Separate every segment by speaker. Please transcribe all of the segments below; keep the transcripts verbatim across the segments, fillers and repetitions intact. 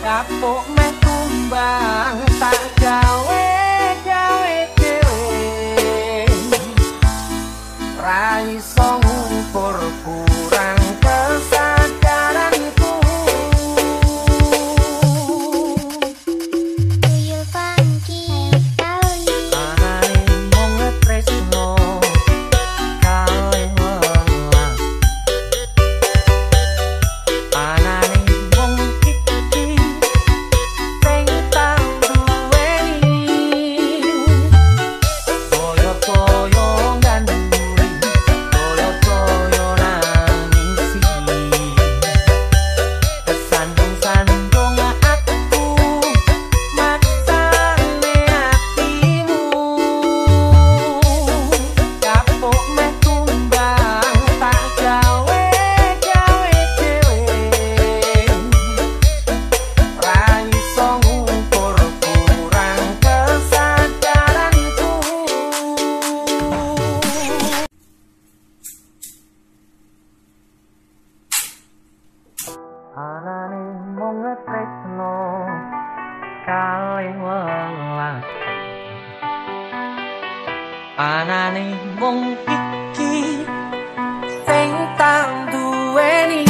Speaker 1: kapok meh tumbang tak gawe gawe dhewe ra iso ngumpur kurang kesadaranku.
Speaker 2: Tuyul pangki kali
Speaker 1: anane mung tresno kae welas anane mung iki sing tak duweni koyo-koyo ganduri koyo-koyo nangisi kesandung-sandung aku maksane hatimu kapok meh tumbang tak gawe gawe dhewe ra iso ngukur kurang kesadaranku. Anane mung tresno kalih welas anane mung iki sing tak duweni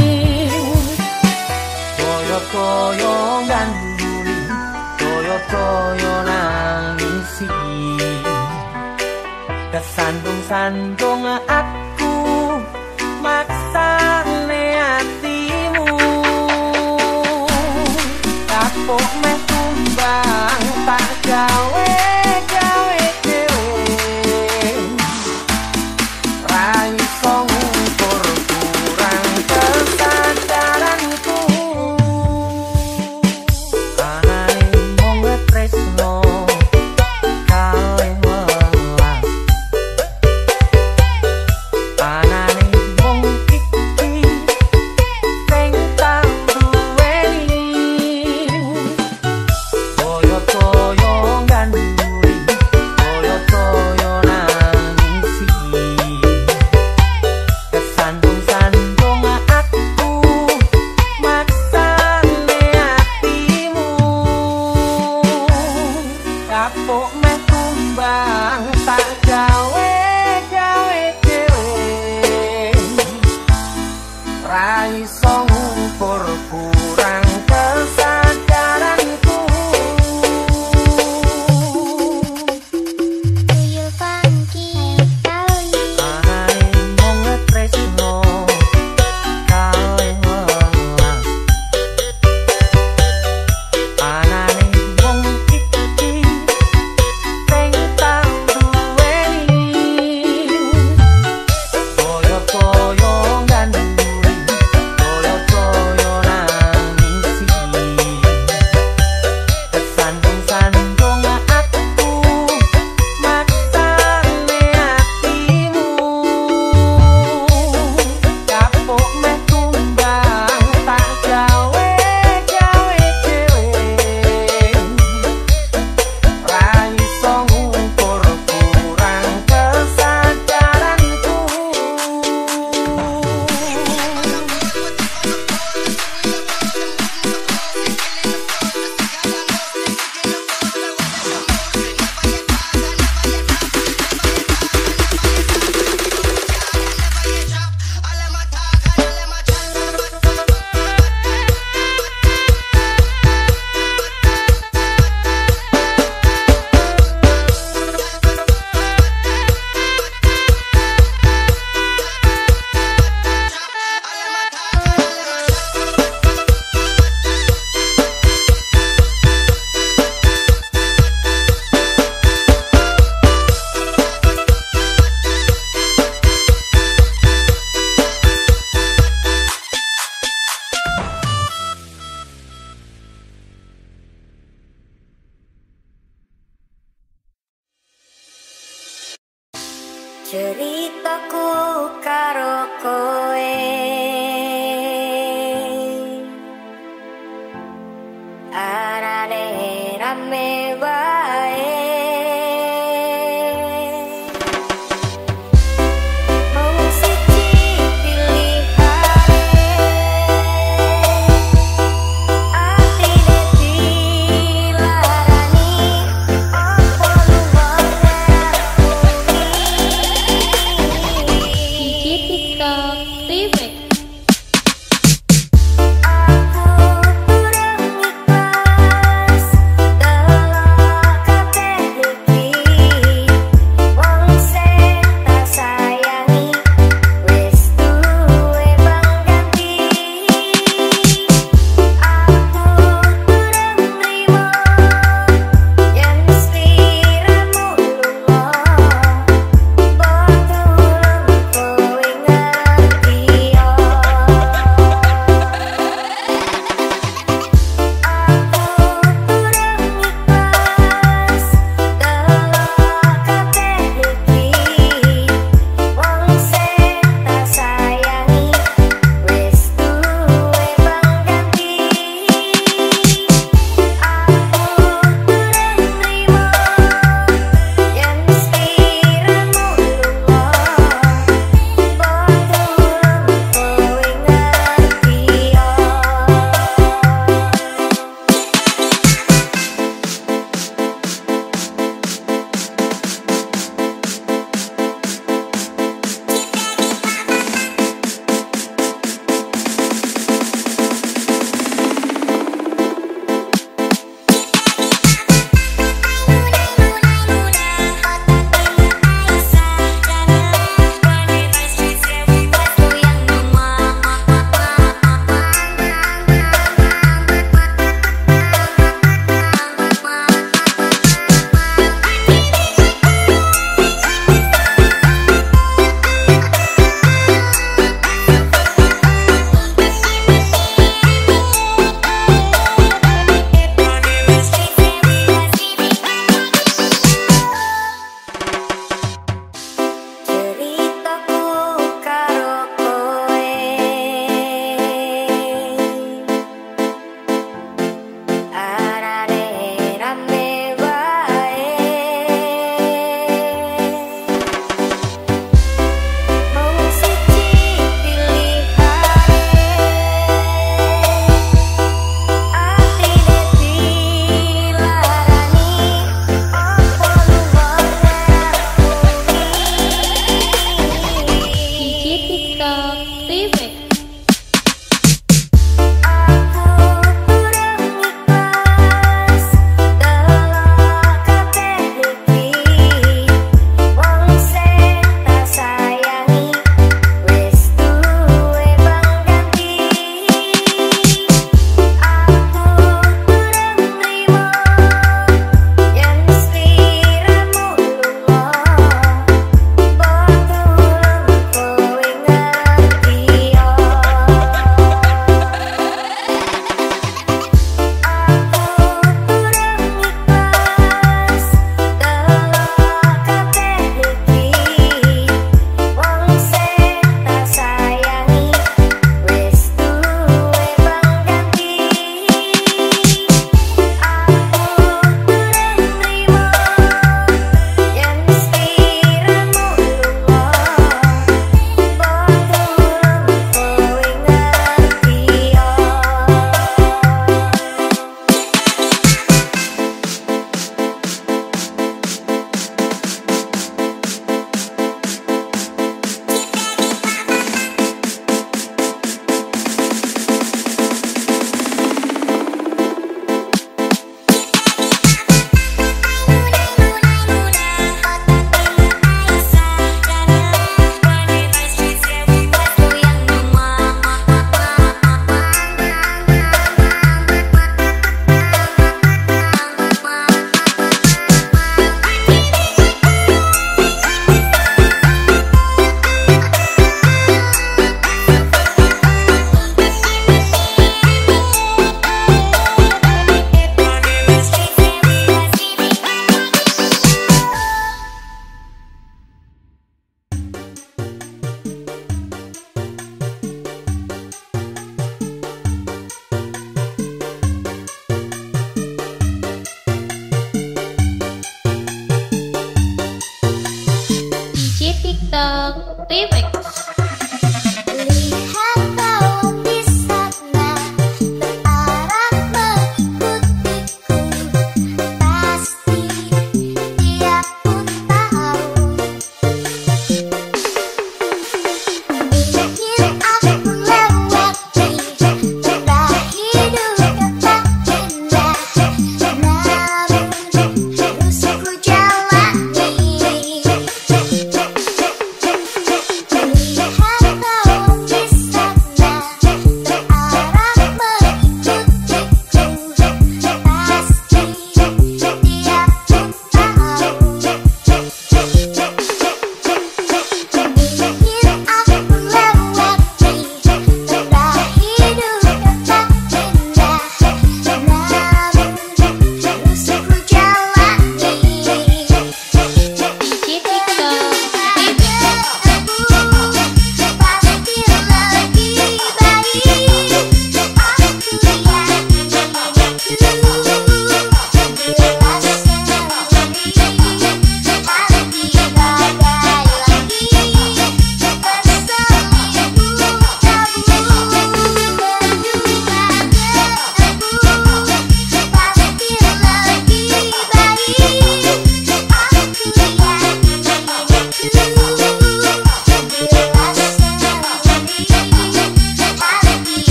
Speaker 1: koyo-koyo ganduli koyo-koyo nangisi kesandung-sandung aku maksane hatimu kapok meh tumbang tak gawe gawe dhewe ra iso ngukur kurang kesadaranku anane mung tresno kalih welas anane mung iki sing tak duweni koyo-koyo ganduri koyo-koyo nangisi kesandung-sandung aku maksane hatimu kapok meh tumbang tak gawe gawe dhewe ra iso ngukur kurang kesadaranku.
Speaker 2: tuyul pangki kali
Speaker 1: anane mung tresno kalih welas anane mung iki sing tak duweni koyo-koyo ganduri koyo-koyo nangisi kesandung-sandung aku maksane hatimu kapok meh tumbang tak gawe gawe dhewe ra iso ngukur kurang kesadaranku.
Speaker 2: ceritaku karo kowe arane rame wae mung siji pilihane ati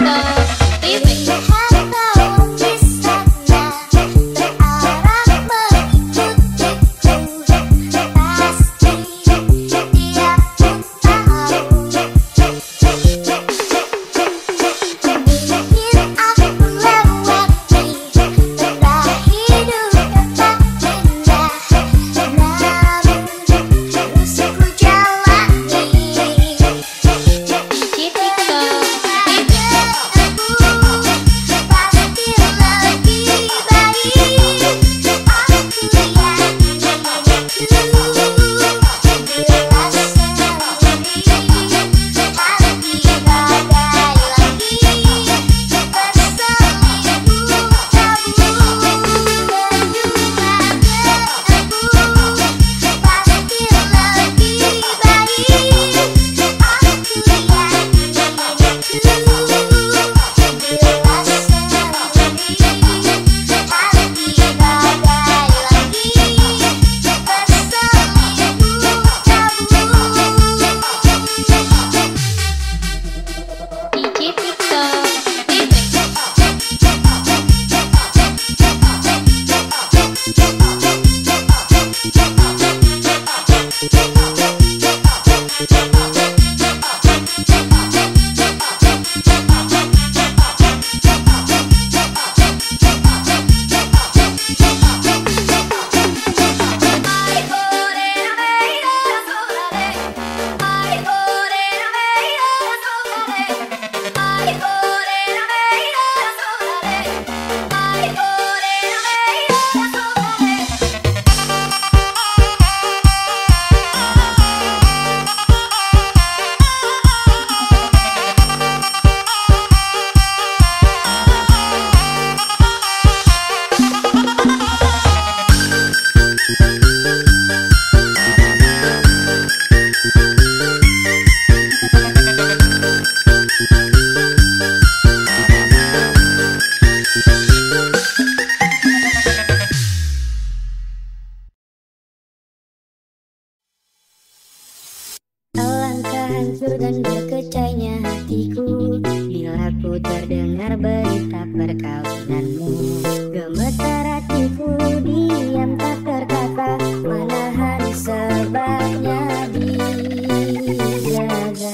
Speaker 2: hancur dan berkecainya hatiku bila ku terdengar berita perkawinanmu. Gemetar hatiku diam tak berkata, menahan sebabnya dijaga.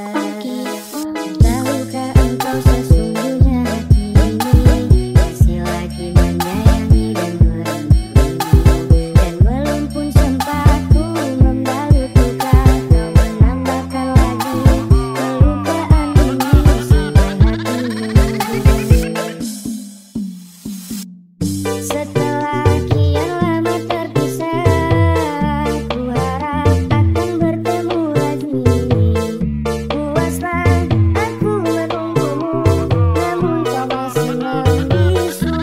Speaker 2: Tahukah engkau sesungguhnya hati ini masih lagi menyayangi dan merindumu, dan belum pun sempat ku membalut luka, kau menambahkan lagi kelupaan ini sampai hatimu. Setelah kian lama terpisah, ku harap akan bertemu lagi. Puaslah aku menunggumu, namun kau masih membisu.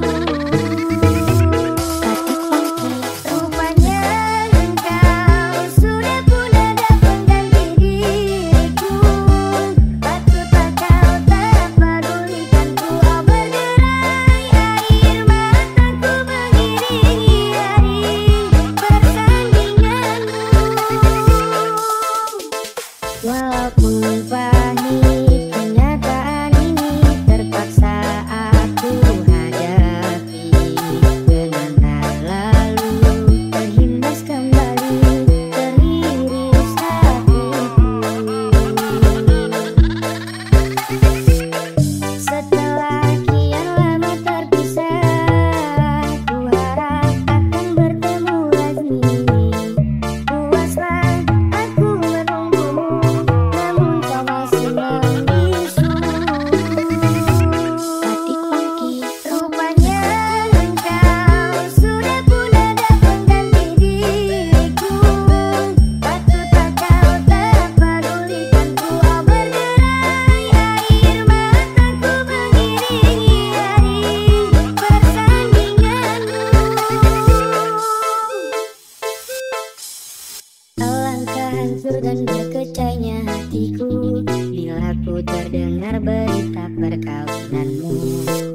Speaker 2: Hati rupanya engkau sudah pun ada pengganti diriku. Patutkah kau tak pedulikanku? Oh, berderai air mataku mengiringi hari persandinganmu. Walaupun pahit kenyataan ini, terpaksa aku hadapi. Kenangan lalu terhembus kembali, teriris hatiku. Setelah kian lama terpisah, ku harap akan bertemu lagi. Puaslah aku menunggumu, namun kau masih membisu. Hati rupanya engkau sudah pun ada pengganti diriku. Patutkah kau tak pedulikanku? Oh, berderai air mataku mengiringi hari persandinganmu. Alangkah hancur dan berkecainya hatiku bila ku terdengar berita perkawinanmu.